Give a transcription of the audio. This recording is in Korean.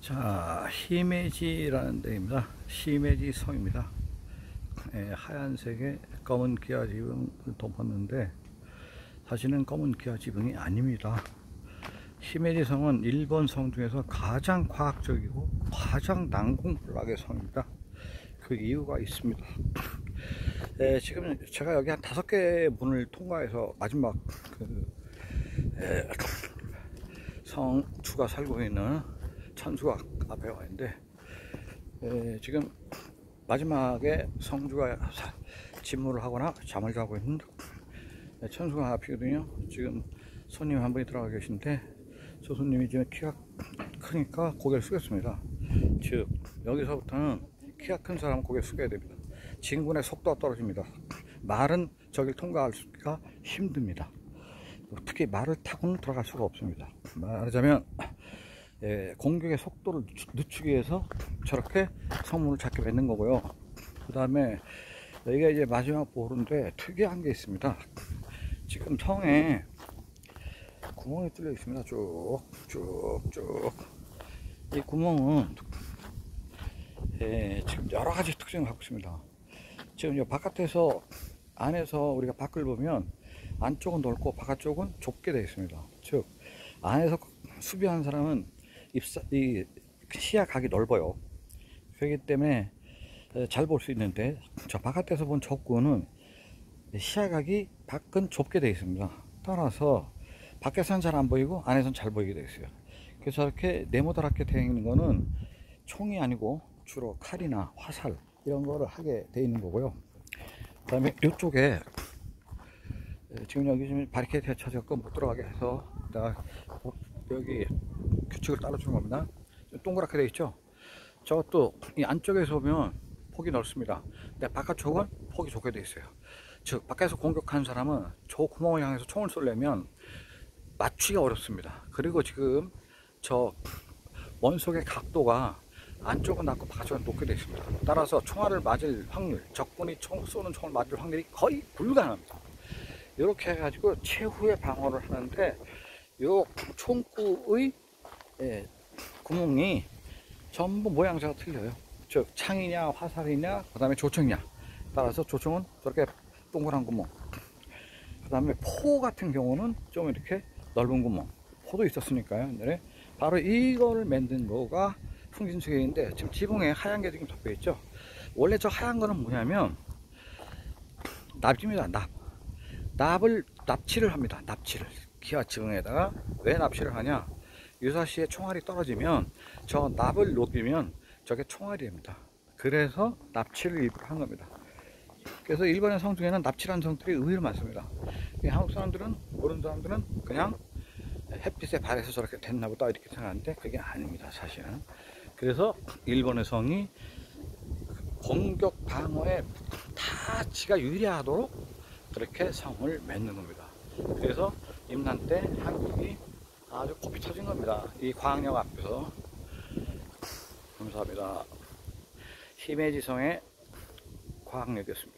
자, 히메지라는 데입니다. 히메지 성입니다. 하얀색의 검은 기아 지붕을 덮었는데 사실은 검은 기아 지붕이 아닙니다. 히메지 성은 일본 성 중에서 가장 과학적이고 가장 난공불락의 성입니다. 그 이유가 있습니다. 지금 제가 여기 한 5개 문을 통과해서 마지막 성주가 살고 있는 천수각 앞에 와 있는데, 지금 마지막에 성주가 침무를 하거나 잠을 자고 있는 천수각 앞이거든요. 지금 손님 한 분이 들어가 계신데, 저 손님이 지금 키가 크니까 고개를 숙였습니다. 즉 여기서부터는 키가 큰 사람은 고개를 숙여야 됩니다. 진군의 속도가 떨어집니다. 말은 저길 통과하기가 힘듭니다. 특히 말을 타고는 들어갈 수가 없습니다. 말하자면 공격의 속도를 늦추기 위해서 저렇게 성문을 작게 맺는 거고요. 그 다음에 여기가 이제 마지막 보루인데 특이한 게 있습니다. 지금 성에 구멍이 뚫려 있습니다. 쭉쭉쭉. 이 구멍은 지금 여러 가지 특징을 갖고 있습니다. 지금 바깥에서 안에서 우리가 밖을 보면 안쪽은 넓고 바깥쪽은 좁게 되어 있습니다. 즉 안에서 수비하는 사람은 이 시야각이 넓어요. 그렇기 때문에 잘 볼 수 있는데, 저 바깥에서 본 적군은 시야각이 밖은 좁게 되어 있습니다. 따라서 밖에서는 잘 안 보이고 안에서는 잘 보이게 되어 있어요. 그래서 이렇게 네모다랗게 되어 있는 거는 총이 아니고 주로 칼이나 화살 이런 거를 하게 되어 있는 거고요. 그 다음에 이쪽에 지금 여기 좀 바리케이드가 쳐졌고 못 들어가게 해서 내가 여기 규칙을 따라주는 겁니다. 동그랗게 되어 있죠. 저것도 이 안쪽에서 보면 폭이 넓습니다. 근데 바깥쪽은 폭이 좁게 되어 있어요. 즉 밖에서 공격하는 사람은 저 구멍을 향해서 총을 쏘려면 맞추기가 어렵습니다. 그리고 지금 저 원속의 각도가 안쪽은 낮고 바깥쪽은 높게 되어 있습니다. 따라서 총알을 맞을 확률, 적군이 쏘는 총을 맞을 확률이 거의 불가능합니다. 이렇게 해가지고 최후의 방어를 하는데, 요 총구의 구멍이 전부 모양새가 틀려요. 즉 창이냐 화살이냐 그 다음에 조총이냐 따라서 조총은 저렇게 동그란 구멍, 그 다음에 포 같은 경우는 좀 이렇게 넓은 구멍, 포도 있었으니까요. 옛날에 바로 이거를 만든 거가 풍진수계인데, 지금 지붕에 하얀 게 지금 덮여 있죠. 원래 저 하얀 거는 뭐냐면 납입니다. 납치를 합니다. 납치를 기아 지붕에다가 왜 납치를 하냐, 유사시에 총알이 떨어지면 저 납을 녹이면 저게 총알이 됩니다. 그래서 납치를 일부러 한 겁니다. 그래서 일본의 성 중에는 납치라는 성들이 의외로 많습니다. 한국 사람들은, 모르는 사람들은 그냥 햇빛에 발에서 저렇게 됐나 보다 이렇게 생각하는데 그게 아닙니다, 사실은. 그래서 일본의 성이 공격 방어에 다 지가 유리하도록 그렇게 성을 맺는 겁니다. 그래서 임난 때 한국이 아주 코피 터진 겁니다. 이 광역 앞에서. 감사합니다. 히메지성의 과학력이었습니다.